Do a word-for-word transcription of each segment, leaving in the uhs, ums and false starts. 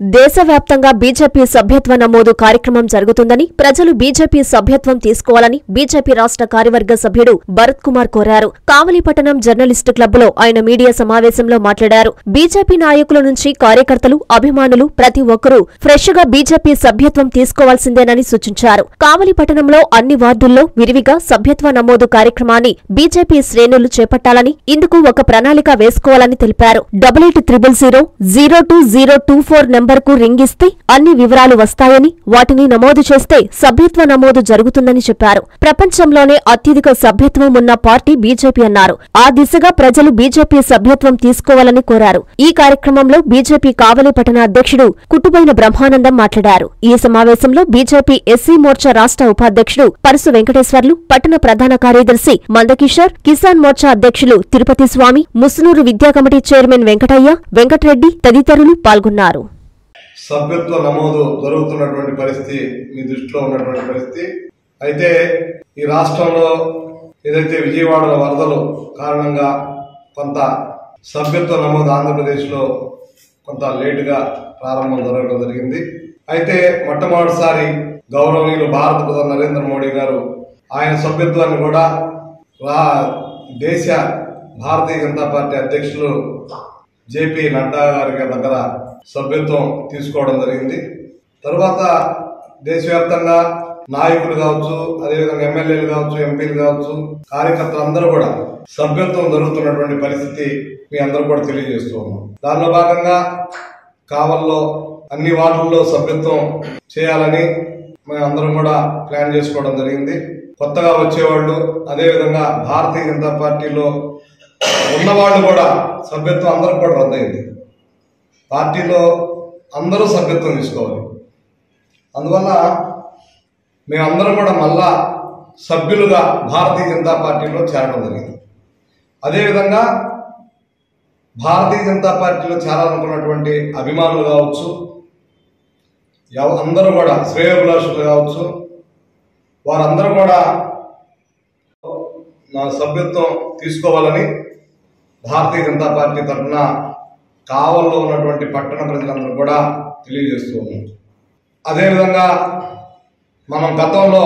దేశవ్యాప్తంగా బీజేపీ సభ్యత్వ నమోదు కార్యక్రమం జరుగుతుందని, ప్రజలు బీజేపీ సభ్యత్వం తీసుకోవాలని బీజేపీ రాష్ట్ర కార్యవర్గ సభ్యుడు భరత్ కుమార్ కోరారు. కావలిపట్టణం జర్నలిస్టు క్లబ్లో ఆయన మీడియా సమావేశంలో మాట్లాడారు. బీజేపీ నాయకుల నుంచి కార్యకర్తలు, అభిమానులు ప్రతి ఒక్కరూ ఫ్రెష్ గా బీజేపీ సభ్యత్వం తీసుకోవాల్సిందేనని సూచించారు. కావలిపట్టణంలో అన్ని వార్డుల్లో విరివిగా సభ్యత్వ నమోదు కార్యక్రమాన్ని బీజేపీ శ్రేణులు చేపట్టాలని, ఇందుకు ఒక ప్రణాళిక వేసుకోవాలని తెలిపారు. Double eight triple zero zero two zero two four number కు రింగ్ ఇస్తే అన్ని వివరాలు వస్తాయని, వాటిని నమోదు చేస్తే సభ్యత్వ నమోదు జరుగుతుందని చెప్పారు. ప్రపంచంలోనే అత్యధిక సభ్యత్వం ఉన్న పార్టీ బీజేపీ అన్నారు. ఆ దిశగా ప్రజలు బీజేపీ సభ్యత్వం తీసుకోవాలని కోరారు. ఈ కార్యక్రమంలో బీజేపీ కావలి పట్టణ అధ్యక్షుడు కుటుబైన బ్రహ్మానందం మాట్లాడారు. ఈ సమావేశంలో బీజేపీ ఎస్సీ మోర్చా రాష్ట్ర ఉపాధ్యక్షుడు పరుసు వెంకటేశ్వర్లు, పట్టణ ప్రధాన కార్యదర్శి మందకిషోర్, కిసాన్ మోర్చా అధ్యక్షులు తిరుపతి స్వామి, ముసునూరు విద్యా కమిటీ చైర్మన్ వెంకటయ్య, వెంకటరెడ్డి తదితరులు పాల్గొన్నారు. సభ్యత్వ నమోదు జరుగుతున్నటువంటి పరిస్థితి మీ దృష్టిలో ఉన్నటువంటి పరిస్థితి అయితే, ఈ రాష్ట్రంలో ఏదైతే విజయవాడలో వరదలు కారణంగా కొంత సభ్యత్వ నమోదు ఆంధ్రప్రదేశ్లో కొంత లేటుగా ప్రారంభం జరగడం జరిగింది. అయితే మొట్టమొదటిసారి గౌరవనీయులు భారత ప్రధాని నరేంద్ర మోడీ గారు ఆయన సభ్యత్వాన్ని కూడా దేశ భారతీయ జనతా పార్టీ అధ్యక్షులు జేపీ నడ్డా గారి దగ్గర సభ్యత్వం తీసుకోవడం జరిగింది. తర్వాత దేశవ్యాప్తంగా నాయకులు కావచ్చు, అదేవిధంగా ఎమ్మెల్యేలు కావచ్చు, ఎంపీలు కావచ్చు, కార్యకర్తలు అందరూ కూడా సభ్యత్వం జరుగుతున్నటువంటి పరిస్థితి మీ అందరూ కూడా తెలియజేస్తూ ఉన్నాం. దానిలో భాగంగా కావల్లో అన్ని వార్డుల్లో సభ్యత్వం చేయాలని మేము అందరం కూడా ప్లాన్ చేసుకోవడం జరిగింది. కొత్తగా వచ్చేవాళ్ళు, అదేవిధంగా భారతీయ జనతా పార్టీలో ఉన్నవాళ్ళు కూడా సభ్యత్వం అందరూ కూడా రద్దయింది. పార్టీలో అందరూ సభ్యత్వం తీసుకోవాలి. అందువల్ల మేమందరం కూడా మళ్ళా సభ్యులుగా భారతీయ జనతా పార్టీలో చేరడం జరిగింది. అదేవిధంగా భారతీయ జనతా పార్టీలో చేరాలనుకున్నటువంటి అభిమానులు కావచ్చు, అందరూ కూడా శ్రేయోభిలాషులు కావచ్చు, వారందరూ కూడా నా సభ్యత్వం తీసుకోవాలని భారతీయ జనతా పార్టీ తరఫున కావల్లో ఉన్నటువంటి పట్టణ ప్రజలందరూ కూడా తెలియజేస్తూ ఉన్నాం. అదేవిధంగా మనం గతంలో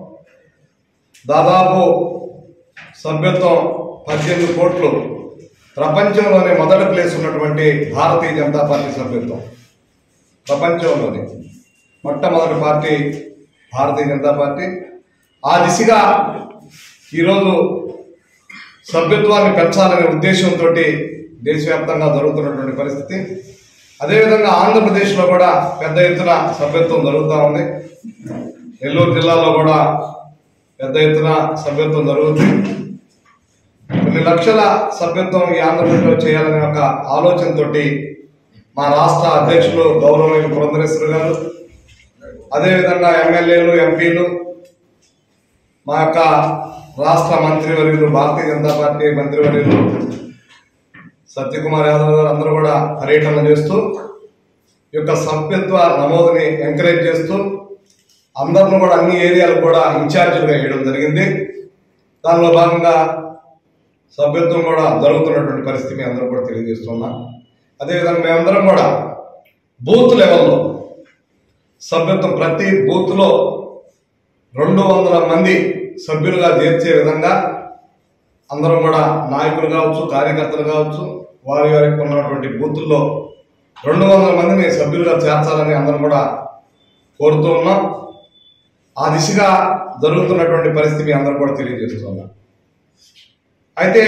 దాదాపు సభ్యత్వం పద్దెనిమిది కోట్లు ప్రపంచంలోనే మొదటి ప్లేస్ ఉన్నటువంటి భారతీయ జనతా పార్టీ సభ్యత్వం ప్రపంచంలోనే మొట్టమొదటి పార్టీ భారతీయ జనతా పార్టీ. ఆ దిశగా ఈరోజు సభ్యత్వాన్ని పెంచాలనే ఉద్దేశంతో దేశవ్యాప్తంగా జరుగుతున్నటువంటి పరిస్థితి. అదేవిధంగా ఆంధ్రప్రదేశ్లో కూడా పెద్ద ఎత్తున సభ్యత్వం జరుగుతూ ఉంది. నెల్లూరు జిల్లాలో కూడా పెద్ద ఎత్తున సభ్యత్వం జరుగుతుంది. కొన్ని లక్షల సభ్యత్వం ఈ ఆంధ్రప్రదేశ్లో చేయాలనే ఒక ఆలోచనతో మా రాష్ట్ర అధ్యక్షులు గౌరవనీయులు పురంధరేశ్వరి గారు, అదేవిధంగా ఎమ్మెల్యేలు, ఎంపీలు, మా యొక్క రాష్ట్ర మంత్రివర్యులు, భారతీయ జనతా పార్టీ మంత్రివర్యులు సత్యకుమార్ యాదవ్ గారు అందరూ కూడా పర్యటన చేస్తూ ఈ యొక్క సభ్యత్వ నమోదుని ఎంకరేజ్ చేస్తూ అందరిని కూడా అన్ని ఏరియాలకు కూడా ఇన్ఛార్జీలుగా వేయడం జరిగింది. దానిలో భాగంగా సభ్యత్వం కూడా జరుగుతున్నటువంటి పరిస్థితి మీ అందరూ కూడా తెలియజేస్తున్నాం. అదేవిధంగా మేమందరం కూడా బూత్ లెవెల్లో సభ్యత్వం ప్రతి బూత్లో రెండు వందల మంది సభ్యులుగా చేర్చే విధంగా అందరం కూడా నాయకులు కావచ్చు, కార్యకర్తలు కావచ్చు, వారి వారికి ఉన్నటువంటి బూతుల్లో రెండు వందల మందిని సభ్యులుగా చేర్చాలని అందరం కూడా కోరుతూ ఉన్నాం. ఆ దిశగా జరుగుతున్నటువంటి పరిస్థితి మీ అందరూ కూడా తెలియజేస్తున్నాం. అయితే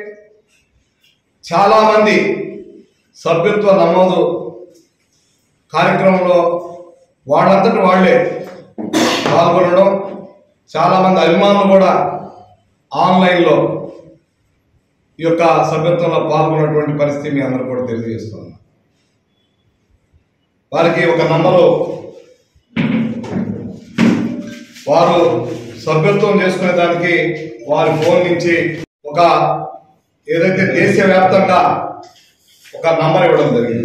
చాలామంది సభ్యత్వ నమోదు కార్యక్రమంలో వాళ్ళంతటి వాళ్లే పాల్గొనడం, చాలామంది అభిమానులు కూడా ఆన్లైన్లో ఈ యొక్క సభ్యత్వంలో పాల్గొన్నటువంటి పరిస్థితి మీ అందరూ కూడా తెలియజేస్తున్నాం. వారికి ఒక నంబరు వారు సభ్యత్వం చేసుకునే దానికి వారి ఫోన్ నుంచి ఒక ఏదైతే దేశవ్యాప్తంగా ఒక నంబర్ ఇవ్వడం జరిగింది.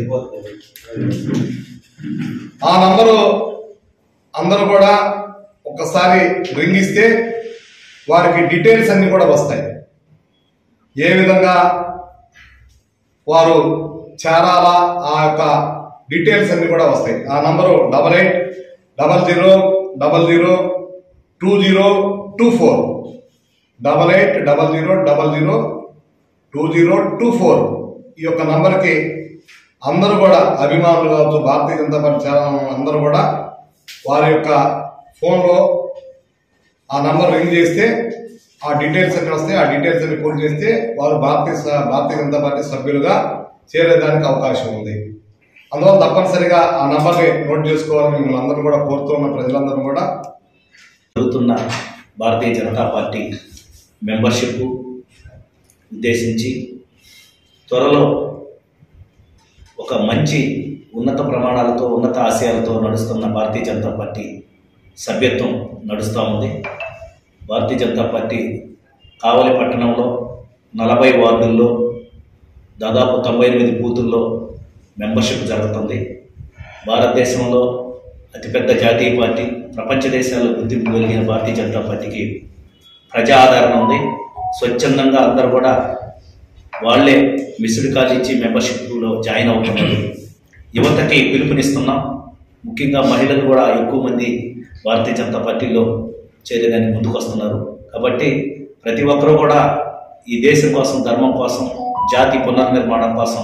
ఆ నంబరు అందరూ కూడా ఒకసారి రింగ్ ఇస్తే వారికి డీటెయిల్స్ అన్ని కూడా వస్తాయి. ఏ విధంగా వారు చేరాలా, ఆ యొక్క డీటెయిల్స్ అన్ని కూడా వస్తాయి. ఆ number double eight double zero double zero two zero two four double eight double zero double zero two zero two four ఈ యొక్క నంబర్కి అందరూ కూడా అభిమానులు కావచ్చు, భారతీయ జనతా పార్టీ ఛానల్ అందరూ కూడా వారి యొక్క ఫోన్లో ఆ నంబర్ రింగ్ చేస్తే ఆ డీటెయిల్స్ అన్ని వస్తాయి. ఆ డీటెయిల్స్ అన్ని పూర్తి చేస్తే వారు భారతీయ భారతీయ జనతా పార్టీ సభ్యులుగా చేరేదానికి అవకాశం ఉంది. అందువల్ల తప్పనిసరిగా ఆ నంబర్ని నోట్ చేసుకోవాలని మిమ్మల్ని అందరూ కూడా కోరుతూ ఉన్న ప్రజలందరూ కూడా జరుగుతున్న భారతీయ జనతా పార్టీ మెంబర్షిప్ ఉద్దేశించి త్వరలో ఒక మంచి ఉన్నత ప్రమాణాలతో ఉన్నత ఆశయాలతో నడుస్తున్న భారతీయ జనతా పార్టీ సభ్యత్వం నడుస్తూ ఉంది. భారతీయ జనతా పార్టీ కావలి పట్టణంలో నలభై వార్డుల్లో దాదాపు తొంభై ఎనిమిది బూతుల్లో మెంబర్షిప్ జరుగుతుంది. భారతదేశంలో అతిపెద్ద జాతీయ పార్టీ, ప్రపంచ దేశాల్లో గుర్తింపు కలిగిన భారతీయ జనతా పార్టీకి ప్రజా ఆదరణ ఉంది. స్వచ్ఛందంగా అందరూ కూడా వాళ్లే మిస్డ్ కాల్ ఇచ్చి మెంబర్షిప్లో జాయిన్ అవుతున్నారు. యువతకి పిలుపునిస్తున్నాం. ముఖ్యంగా మహిళలు కూడా ఎక్కువ మంది భారతీయ జనతా పార్టీలో చేరేదానికి ముందుకు వస్తున్నారు. కాబట్టి ప్రతి ఒక్కరూ కూడా ఈ దేశం కోసం, ధర్మం కోసం, జాతి పునర్నిర్మాణం కోసం,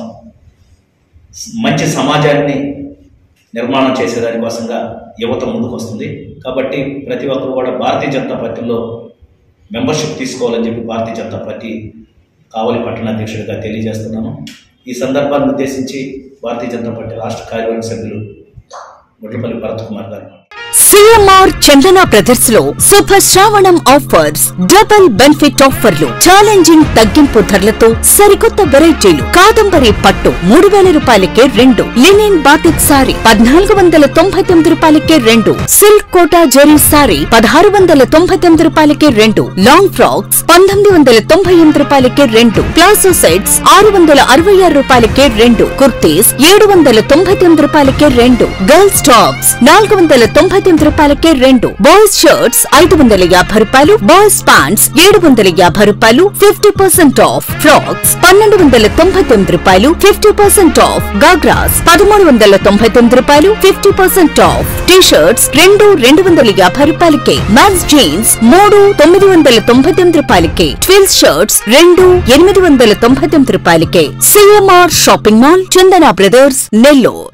మంచి సమాజాన్ని నిర్మాణం చేసేదానికోసంగా యువత ముందుకు వస్తుంది. కాబట్టి ప్రతి ఒక్కరు కూడా భారతీయ జనతా పార్టీలో మెంబర్షిప్ తీసుకోవాలని చెప్పి భారతీయ జనతా పార్టీ కావలి పట్టణ అధ్యక్షుడిగా తెలియజేస్తున్నాను. ఈ సందర్భాన్ని ఉద్దేశించి భారతీయ జనతా పార్టీ రాష్ట్ర కార్యవర్గ సభ్యులు ముట్లపల్లి భరత్ కుమార్ గారు. సిఎంఆర్ చందన బ్రదర్స్ లో శుభ శ్రావణం ఆఫర్స్, డబుల్ బెనిఫిట్ ఆఫర్లు, ఛాలెంజింగ్ తగ్గింపు ధరలతో సరికొత్త వెరైటీలు. కాదంబరి పట్టు మూడు వేల రూపాయలకే రెండు, లినిన్ బాటిక్ సారీ పద్నాలుగు వందల తొంభై తొమ్మిది రూపాయలకే రెండు, సిల్క్ కోటా జెరీ సారీ పదహారు వందల తొంభై తొమ్మిది రూపాయలకే రెండు, లాంగ్ ఫ్రాక్స్ పంతొమ్మిది వందల తొంభై ఎనిమిది రూపాయలకే రెండు, ప్లాజో సెట్స్ ఆరు వందల అరవై ఆరు రూపాయలకే రెండు, కుర్తీస్ ఏడు వందల తొంభై తొమ్మిది రూపాయలకే రెండు, గర్ల్స్ టాప్స్ నాలుగు వందల తొంభై తొమ్మిది రూపాయలకే రెండు, బాయ్స్ షర్ట్స్ ఐదు వందల యాభై రూపాయలు, బాయ్స్ ప్యాంట్స్ ఏడు వందల యాభై రూపాయలు, ఫిఫ్టీ పర్సెంట్ ఆఫ్, ఫ్రాక్స్ పన్నెండు వందల తొంభై తొమ్మిది రూపాయలు, ఫిఫ్టీ పర్సెంట్ ఆఫ్, గాగ్రాస్ పదమూడు వందల తొంభై తొమ్మిది రూపాయలు, fifty percent off, T shirts రెండు రెండు వందల యాభై రూపాయలకే, మ్యాక్స్ జీన్స్ మూడు తొమ్మిది వందల తొంభై తొమ్మిది రూపాయలకే, ట్విల్స్ షర్ట్స్ రెండు ఎనిమిది వందల తొంభై తొమ్మిది రూపాయలకే. CMR shopping mall, Chandana brothers, Nellore.